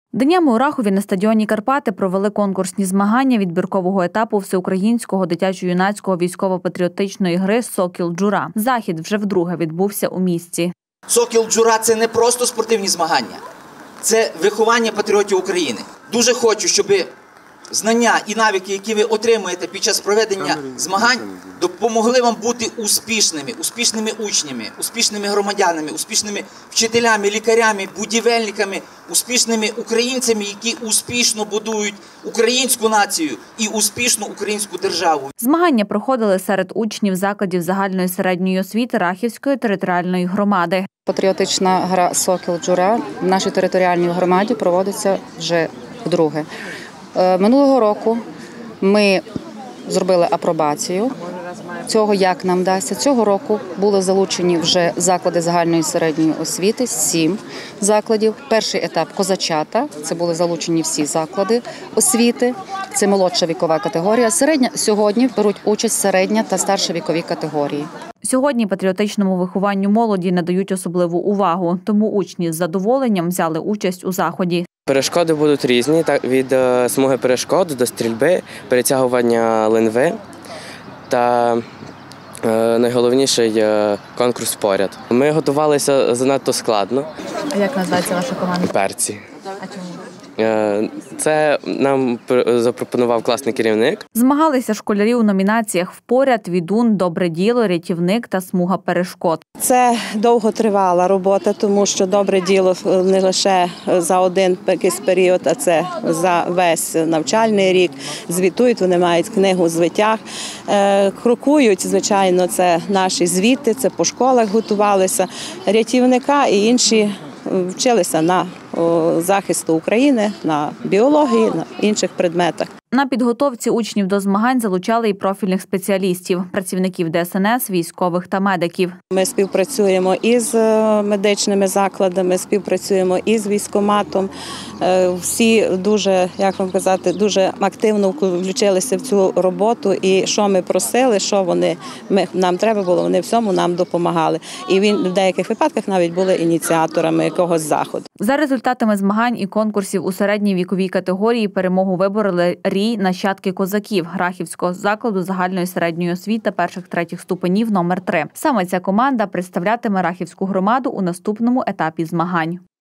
Днями у Рахові на стадіоні «Карпати» провели конкурсні змагання відбіркового етапу всеукраїнського дитячо-юнацького військово-патріотичної гри «Сокіл-Джура». Захід вже вдруге відбувся у місті. «Сокіл-Джура» – це не просто спортивні змагання, це виховання патріотів України. Дуже хочу, щоб знання і навики, які ви отримуєте під час проведення змагань, допомогли вам бути успішними учнями, успішними громадянами, успішними вчителями, лікарями, будівельниками, успішними українцями, які успішно будують українську націю і успішну українську державу. Змагання проходили серед учнів закладів загальної середньої освіти Рахівської територіальної громади. Патріотична гра «Сокіл-Джура» в нашій територіальній громаді проводиться вже вдруге. Минулого року ми зробили апробацію цього, як нам вдасться. Цього року були залучені вже заклади загальної середньої освіти, 7 закладів. Перший етап – козачата, це були залучені всі заклади освіти, це молодша вікова категорія. Сьогодні беруть участь середня та старша вікові категорії. Сьогодні патріотичному вихованню молоді надають особливу увагу, тому учні з задоволенням взяли участь у заході. Перешкоди будуть різні, від смуги перешкод до стрільби, перетягування линви та найголовніший конкурс поряд. Ми готувалися занадто складно. А як називається ваша команда? Перці. А чому? Це нам запропонував класний керівник. Змагалися школярі у номінаціях «Впоряд», «Відун», «Добре діло», «Рятівник» та «Смуга перешкод». Це довготривала робота, тому що добре діло не лише за один якийсь період, а це за весь навчальний рік. Звітують, вони мають книгу звитяг. Крокують, звичайно, це наші звіти, це по школах готувалися. Рятівника і інші вчилися на захисту України, на біології, на інших предметах. На підготовці учнів до змагань залучали і профільних спеціалістів – працівників ДСНС, військових та медиків. Ми співпрацюємо із медичними закладами, співпрацюємо із військкоматом. Всі дуже, як вам казати, дуже активно включилися в цю роботу. І що ми просили, що нам треба було, вони всьому нам допомагали. І в деяких випадках навіть були ініціаторами якогось заходу. За результатами змагань і конкурсів у середній віковій категорії перемогу вибороли «Рій» нащадки козаків Рахівського закладу загальної середньої освіти перших-третіх ступенів номер 3. Саме ця команда представлятиме Рахівську громаду у наступному етапі змагань.